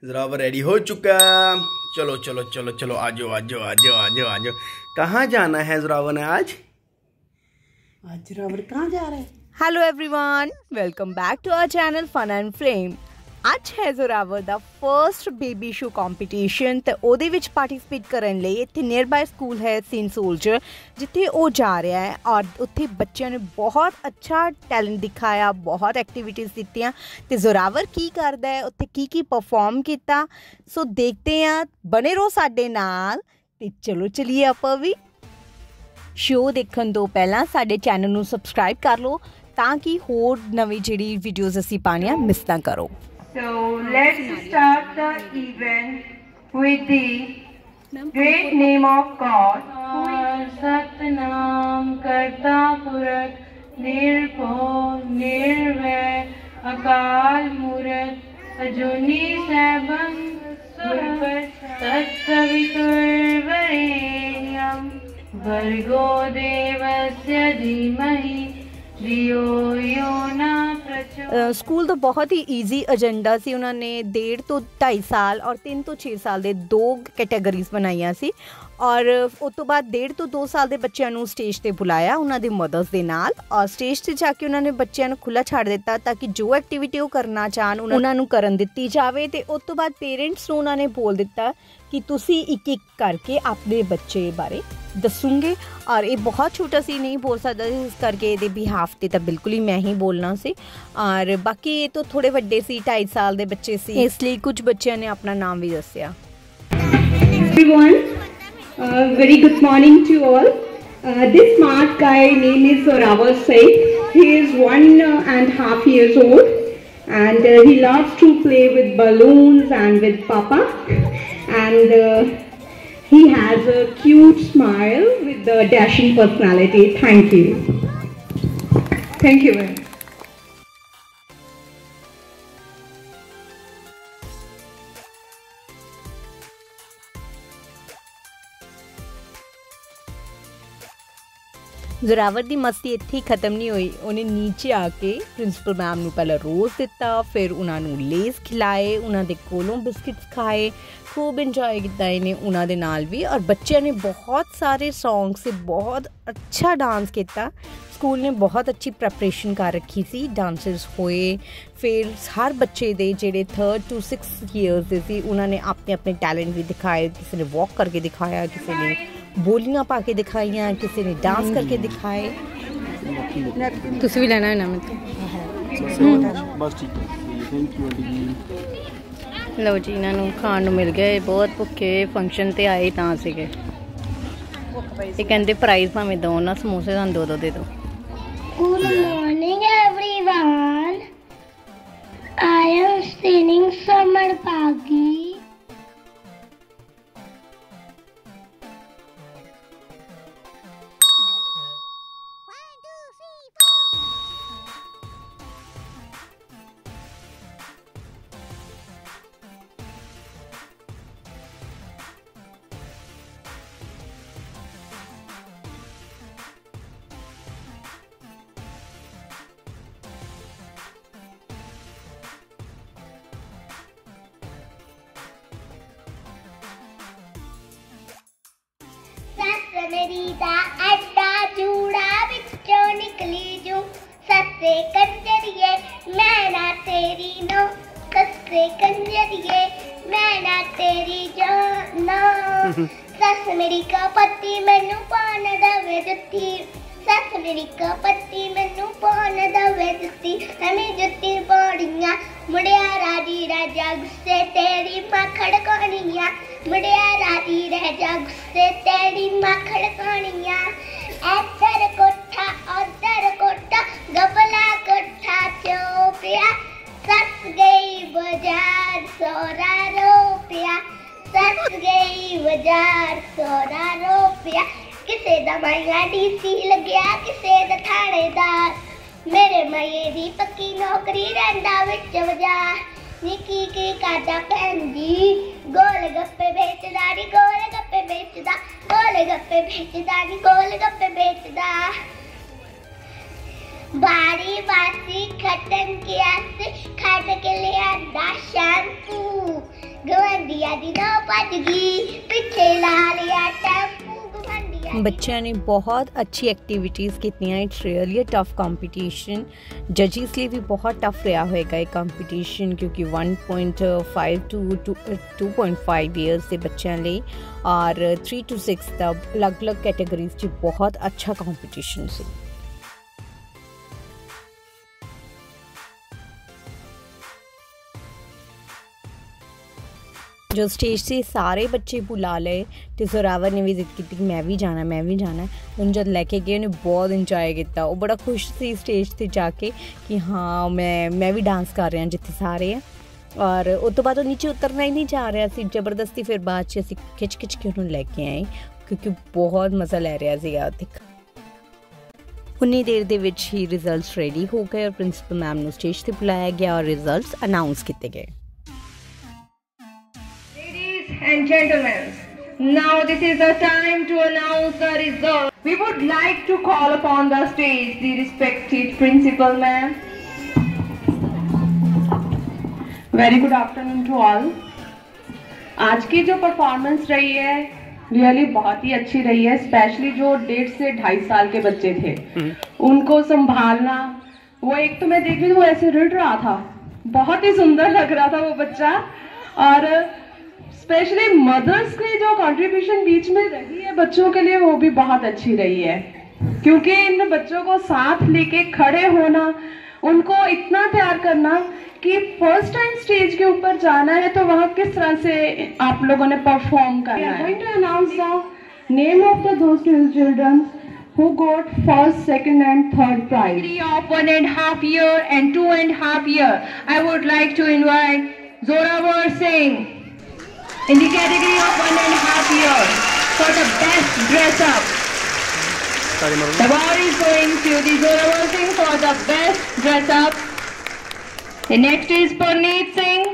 Zorawar ready हो चुका। चलो चलो चलो चलो आ जाओ आ जाओ आ जाओ आ जाओ आ जाओ। कहाँ जाना है ज़ोरावर ने आज? आज ज़ोरावर कहाँ जा रहा है? Hello everyone, welcome back to our channel fun and flame. ਅੱਜ ਹੈ ਜ਼ੋਰਾਵਰ ਦਾ ਫਰਸਟ ਬੇਬੀ ਸ਼ੋ ਕੰਪੀਟੀਸ਼ਨ ਤੇ ਉਹਦੇ ਵਿੱਚ ਪਾਰਟਿਸਿਪੇਟ ਕਰਨ ਲਈ ਇੱਥੇ ਨੀਅਰ ਬਾਈ ਸਕੂਲ ਹੈ ਸੇਂਟ ਸੋਲਜਰ, ਜਿੱਥੇ ਉਹ ਜਾ ਰਿਹਾ ਹੈ ਔਰ ਉੱਥੇ ਬੱਚਿਆਂ ਨੇ ਬਹੁਤ ਅੱਛਾ ਟੈਲੈਂਟ ਦਿਖਾਇਆ, ਬਹੁਤ ਐਕਟੀਵਿਟੀਜ਼ ਦਿੱਤੀਆਂ ਤੇ ਜ਼ੋਰਾਵਰ ਕੀ ਕਰਦਾ ਹੈ ਉੱਥੇ, ਕੀ ਪਰਫਾਰਮ ਕੀਤਾ। ਸੋ ਦੇਖਦੇ ਹਾਂ, ਬਣੇ ਰਹੋ ਸਾਡੇ ਨਾਲ ਤੇ ਚਲੋ ਚਲੀਏ ਆਪਾਂ ਵੀ। ਸ਼ੋ ਦੇਖਣ ਤੋਂ ਪਹਿਲਾਂ ਸਾਡੇ ਚੈਨਲ ਨੂੰ ਸਬਸਕ੍ਰਾਈਬ ਕਰ ਲਓ ਤਾਂ ਕਿ ਹੋਰ ਨਵੀਂ ਜਿਹੜੀ ਵੀਡੀਓਜ਼ ਅਸੀਂ ਪਾਉਣੀਆਂ ਮਿਸ ਨਾ ਕਰੋ। So let's start the event with the great name of God. Satnam Karta Purakh Nirbhav Nirvair Akal Murth Ajuni Saibam Tat Savitur Varenyam Bhargo Devasya Dhimahi school ਦਾ ਬਹੁਤ ਹੀ ਈਜ਼ੀ ਏਜੰਡਾ ਸੀ। ਉਹਨਾਂ ਨੇ 1.5 ਤੋਂ 2.5 ਸਾਲ ਔਰ 3 ਤੋਂ 6 ਸਾਲ ਦੇ 2 ਕੈਟਾਗਰੀਜ਼ ਬਣਾਈਆਂ ਸੀ ਔਰ ਉਸ ਤੋਂ ਬਾਅਦ 1.5 ਤੋਂ 2 ਸਾਲ ਦੇ ਬੱਚਿਆਂ ਨੂੰ ਸਟੇਜ 'ਤੇ ਬੁਲਾਇਆ ਉਹਨਾਂ ਦੇ ਮਦਰਸ ਦੇ ਨਾਲ ਔਰ ਸਟੇਜ 'ਤੇ ਜਾ ਕੇ ਉਹਨਾਂ ਨੇ ਬੱਚਿਆਂ ਨੂੰ ਖੁੱਲ੍ਹਾ ਛੱਡ ਦਿੱਤਾ ਤਾਂ ਕਿ ਜੋ ਐਕਟੀਵਿਟੀ ਉਹ ਕਰਨਾ ਚਾਹਣ ਉਹਨਾਂ ਨੂੰ ਕਰਨ ਦਿੱਤੀ ਜਾਵੇ। ਤੇ ਉਸ ਤੋਂ ਬਾਅਦ ਪੇਰੈਂਟਸ ਨੂੰ ਉਹਨਾਂ ਨੇ ਬੋਲ ਦਿੱਤਾ ਕਿ ਤੁਸੀਂ ਇੱਕ ਇੱਕ ਕਰਕੇ ਆਪਣੇ ਬੱਚੇ ਬਾਰੇ ਦੱਸੂਗੇ ਔਰ ਇਹ ਬਹੁਤ ਛੋਟਾ ਸੀ, ਨਹੀਂ ਬੋਲ ਸਕਦਾ ਸੀ, ਇਸ ਕਰਕੇ ਇਹਦੇ ਬਿਹਾਫ 'ਤੇ ਤਾਂ ਬਿਲਕੁਲ ਹੀ ਮੈਂ ਹੀ ਬੋਲਣਾ ਸੀ ਔਰ ਬਾਕੀ ਇਹ ਤੋਂ ਥੋੜ੍ਹੇ ਵੱਡੇ ਸੀ, 2.5 ਸਾਲ ਦੇ ਬੱਚੇ ਸੀ, ਇਸ ਲਈ ਕੁਝ ਬੱਚਿਆਂ ਨੇ ਆਪਣਾ ਨਾਮ ਵੀ ਦੱਸਿਆ। Very good morning to all. This smart guy name is Zoravar Sheikh. He is 1.5 years old and he loves to play with balloons and with Papa, and he has a cute smile with a dashing personality. Thank you. Thank you very much. Zorawar ਦੀ ਮਸਤੀ ਇੱਥੇ ਹੀ ਖਤਮ ਨਹੀਂ ਹੋਈ। ਉਹਨੇ ਨੀਚੇ ਆ ਕੇ principal ma'am ਨੂੰ ਪਹਿਲਾਂ ਰੋਜ਼ ਦਿੱਤਾ, ਫਿਰ ਉਹਨਾਂ ਨੂੰ ਲੇਜ਼ ਖਿਲਾਏ, ਉਹਨਾਂ ਦੇ ਕੋਲੋਂ ਬਿਸਕਿਟਸ ਖਾਏ, ਖੂਬ ਇੰਜੋਏ ਕੀਤਾ ਇਹਨੇ ਉਹਨਾਂ ਦੇ ਨਾਲ ਵੀ ਔਰ ਬੱਚਿਆਂ ਨੇ ਬਹੁਤ ਸਾਰੇ ਸੌਂਗ ਸੇ ਬਹੁਤ ਅੱਛਾ ਡਾਂਸ ਕੀਤਾ। ਸਕੂਲ ਨੇ ਬਹੁਤ ਅੱਛੀ ਪ੍ਰੈਪਰੇਸ਼ਨ ਕਰ ਰੱਖੀ ਸੀ, ਡਾਂਸਰਸ ਹੋਏ, ਫਿਰ ਹਰ ਬੱਚੇ ਦੇ ਜਿਹੜੇ 3 to 6 ਈਅਰਸ ਦੇ ਸੀ ਉਹਨਾਂ ਨੇ ਆਪਣੇ ਟੈਲੈਂਟ ਵੀ ਦਿਖਾਏ। ਕਿਸੇ ਨੇ ਵਾਕ ਕਰਕੇ ਦਿਖਾਇਆ, ਕਿਸੇ ਨੇ ਬੋਲੀਆਂ ਪਾ ਕੇ ਦਿਖਾਈਆਂ, ਕਿਸੇ ਨੇ ਡਾਂਸ ਕਰਕੇ ਦਿਖਾਏ। ਤੁਸੀਂ ਵੀ ਲੈਣਾ ਹੈ ਨਾ ਲਓ ਜੀ, ਇਹਨਾਂ ਨੂੰ ਖਾਣ ਨੂੰ ਮਿਲ ਗਿਆ। ਬਹੁਤ ਭੁੱਖੇ ਫੰਕਸ਼ਨ 'ਤੇ ਆਏ ਤਾਂ ਸੀਗੇ। ਇਹ ਕਹਿੰਦੇ ਪ੍ਰਾਈਜ਼ ਭਾਵੇਂ ਦੋ ਨਾ, ਸਮੋਸੇ ਤੁਹਾਨੂੰ 2 ਦੇ ਦਿਓ। Good morning everyone. I am singing Samar Bagi. मेरी दा अड्डा चूड़ा बिचों निकली जू सस्ते कंजरिए मैं ना तेरी नो, सस्ते कंजरिए मैं ना तेरी जानो। सस मेरी कपत्ती मैनू पान दवे जुत्ती, सस मेरी कपत्ती मैनू पान दवे जुत्ती, हमें जुत्ती पौड़ियां मुड़िया राजी राजा गुस्से तेरी मां खड़कानियां, मुड़िया राजी राजा गुस्से तेरी मां खड़कानियां। इधर कोठा उधर कोठा गबला कोठा चोपिया, सस गई बाजार 100 रुपया, सस गई बाजार 100 रुपया। किसे दा माया डीसी लग्या किसे दा थानेदार, मेरे माये दी पक्की नौकरी रैंदा विच बाजार। निकी की काटा भैन जी गोल गप्पे बेचदा नी, गोल गप्पे बेचदा, गोल गप्पे बेचदा नी, गोल गप्पे बेचदा। बारी बासी खटन के आसे खट के ले आंदा शैम्पू, ਗਵੰਡੀਆਂ ਦੀ ਨੋ ਭੱਜ ਗਈ ਪਿੱਛੇ ਲਾ ਲਿਆ ਟੈਂਪੂ ਗਵੰਡੀਆਂ ਬੱਚਿਆਂ ਨੇ ਬਹੁਤ ਅੱਛੀ ਐਕਟੀਵਿਟੀਜ਼ ਕੀਤੀਆਂ। It's really a tough competition. ਜੱਜਿਸ ਲਈ ਵੀ ਬਹੁਤ ਟਫ ਰਿਹਾ ਹੋਏਗਾ ਇਹ ਕੰਪੀਟੀਸ਼ਨ, ਕਿਉਂਕਿ 1.5 to 2.5 ਇਅਰਸ ਦੇ ਬੱਚਿਆਂ ਲਈ ਔਰ 3 to 6 ਦਾ ਅਲੱਗ-ਅਲੱਗ ਕੈਟਾਗਰੀਜ਼ 'ਚ ਬਹੁਤ ਅੱਛਾ ਕੰਪੀਟੀਸ਼ਨ ਸੀ। जो स्टेज से सारे बच्चे बुला ले तो जोरावर ने भी जिद की कि मैं भी जाना उन जब लैके गए उन्हें बहुत इंजॉय किया। वो बड़ा खुश सी स्टेज से जाके कि हाँ मैं भी डांस कर रहा जिथे सारे हैं। और उस तो बाद वो नीचे उतरना ही नहीं चाह रहा सी, जबरदस्ती फिर बाद च असीं खिच के उन्होंने लैके आए क्योंकि बहुत मज़ा लै रहा सीगा उत्थे। उन्नी देर दे विच ही रिजल्ट्स रेडी हो गए और प्रिंसीपल मैम नूं स्टेज ते बुलाया गया और रिजल्ट्स अनाउंस किए गए। And gentlemen, now this is the time to announce the result. We would like to call upon the stage the respected principal ma'am. Very good afternoon to all. आज की जो performance रही है really बहुत ही अच्छी रही है। स्पेशली जो 1.5 से 2.5 साल के बच्चे थे उनको संभालना, वो एक तो मैं देख रही थी वो ऐसे रिड़ रहा था, बहुत ही सुंदर लग रहा था वो बच्चा। और स्पेशली मदर्स की जो कंट्रीब्यूशन बीच में रही है बच्चों के लिए वो भी बहुत अच्छी रही है, क्योंकि इन बच्चों को साथ लेके खड़े होना, उनको इतना तैयार करना कि फर्स्ट टाइम स्टेज के ऊपर जाना है तो वहाँ किस तरह से आप लोगों ने परफॉर्म करना है। Going to announce the name of the those children who got first, second and third prize. Of 1.5 year and 2.5 year, I would like to invite Zorawar Singh in the category of 1.5 year for the best dress up. The award is going to the Zorawar Singh for the best dress up. The next is Parneet Singh.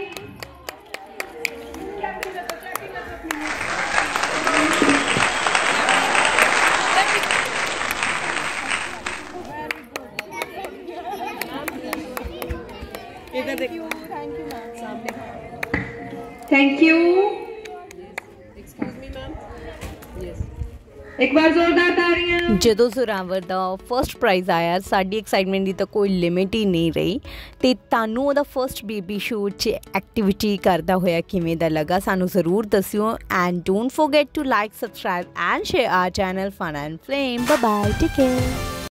Thank you. Excuse me, ma'am. Yes. एक बार जोरदार तालियां। ਜਦੋਂ ਜ਼ੋਰਾਵਰ ਦਾ first prize ਆਇਆ ਸਾਡੀ excitement ਦੀ ਤਾਂ ਕੋਈ limit ਹੀ ਨਹੀਂ ਰਹੀ। ਤੇ ਤੁਹਾਨੂੰ ਉਹਦਾ ਫਰਸਟ ਬੇਬੀ ਸ਼ੂਟ 'ਚ ਐਕਟੀਵਿਟੀ ਕਰਦਾ ਹੋਇਆ ਕਿਵੇਂ ਦਾ ਲੱਗਾ ਸਾਨੂੰ ਜ਼ਰੂਰ ਦੱਸਿਓ। And don't forget to like, subscribe and share our channel fun and flame. Bye bye, take care.